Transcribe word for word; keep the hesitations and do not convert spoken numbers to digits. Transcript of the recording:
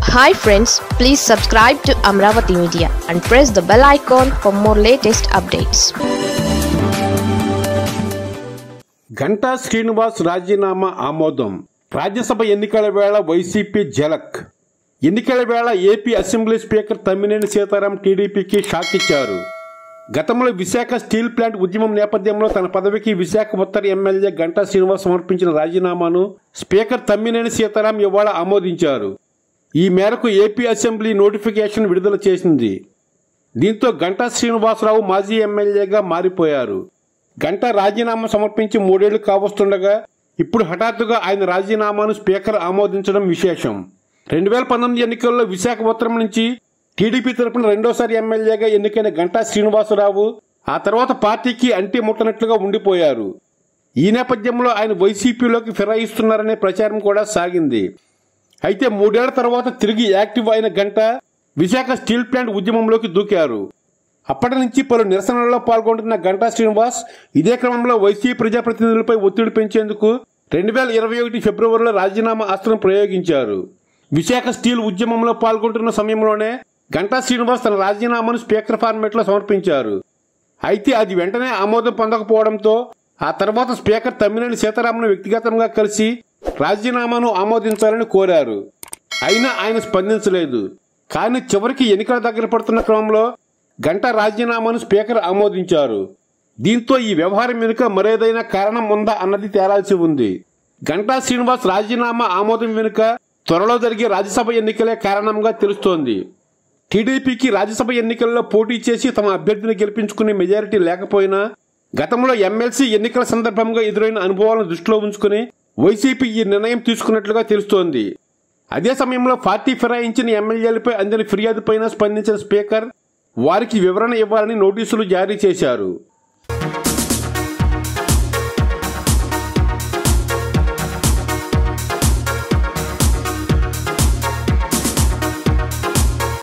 Hi friends, please subscribe to Amravati Media and press the bell icon for more latest updates. Ganta Srinivas రాజీనామా ఆమోదం. రాజ్యసభ ఎన్నికల వేళ YCP ఝలక్. ఎన్నికల వేళ AP assembly speaker Tammineni Sitaram టీడీపీకి షాక్ ఇచ్చారు. గతంలో విశాఖ స్టీల్ ప్లాంట్ ఉద్యమం నేపథ్యంలో తన పదవికి విశాఖ ఉత్తర ఎమ్మెల్యే గంటా శ్రీనివాస్ సమర్పించిన రాజీనామాను స్పీకర్ తమ్మినేని సీతారాం ఇవాళ ఆమోదించారు. ఈ మేరకు ఏపీ అసెంబ్లీ నోటిఫికేషన్ విడుదల చేసింది. దీంతో గంటా శ్రీనివాసరావు మాజీ ఎమ్మెల్యేగా మారిపోయారు. గంటా రాజీనామా సమర్పించి మూడేళ్లు కావస్తుండగా ఇప్పుడు హఠాత్తుగా ఆయన రాజీనామాను స్పీకర్ ఆమోదించడం విశేషం. రెండు వేల పంతొమ్మిది ఎన్నికల్లో విశాఖ ఉత్తరం నుంచి టీడీపీ తరపున రెండోసారి ఎమ్మెల్యేగా ఎన్నికైన గంటా శ్రీనివాసరావు ఆ తర్వాత పార్టీకి అంటి ముట్టనట్లుగా ఉండిపోయారు. ఈ నేపథ్యంలో ఆయన వైసీపీలోకి ఫిరాయిస్తున్నారనే ప్రచారం కూడా సాగింది. అయితే మూడేళ్ల తర్వాత తిరిగి యాక్టివ్ అయిన గంటా విశాఖ స్టీల్ ప్లాంట్ ఉద్యమంలోకి దూకారు. అప్పటి నుంచి పలు నిరసనల్లో పాల్గొంటున్న గంటా శ్రీనివాస్ ఇదే క్రమంలో వైసీపీ ప్రజాప్రతినిధులపై ఒత్తిడి పెంచేందుకు రెండు వేల ఇరవై ఒకటి ఫిబ్రవరిలో రాజీనామా అస్త్రం ప్రయోగించారు. విశాఖ స్టీల్ ఉద్యమంలో పాల్గొంటున్న సమయంలోనే గంటా శ్రీనివాస్ తన రాజీనామాను స్పీకర్ ఫార్మెట్లో సమర్పించారు. అయితే అది వెంటనే ఆమోదం పొందకపోవడంతో ఆ తర్వాత స్పీకర్ తమ్మినేని సీతారాంను వ్యక్తిగతంగా కలిసి రాజీనామాను ఆమోదించాలని కోరారు. అయినా ఆయన స్పందించలేదు. కానీ చివరికి ఎన్నికల దగ్గర పడుతున్న క్రమంలో గంటా రాజీనామాను స్పీకర్ ఆమోదించారు. దీంతో ఈ వ్యవహారం వెనుక మరేదైనా కారణం ఉందా అన్నది తేలాల్సి ఉంది. గంటా శ్రీనివాస్ రాజీనామా ఆమోదం వెనుక త్వరలో జరిగే రాజ్యసభ ఎన్నికలే కారణంగా తెలుస్తోంది. టీడీపీకి రాజ్యసభ ఎన్నికల్లో పోటీ చేసి తమ అభ్యర్థిని గెలిపించుకునే మెజారిటీ లేకపోయినా గతంలో ఎమ్మెల్సీ ఎన్నికల సందర్భంగా ఎదురైన అనుభవాలను దృష్టిలో ఉంచుకుని వైసీపీ ఈ నిర్ణయం తీసుకున్నట్లుగా తెలుస్తోంది. అదే సమయంలో పార్టీ ఫిరాయించిన ఎమ్మెల్యేలపై అందిన ఫిర్యాదుపైన స్పందించిన స్పీకర్ వారికి వివరణ ఇవ్వాలని నోటీసులు జారీ చేశారు.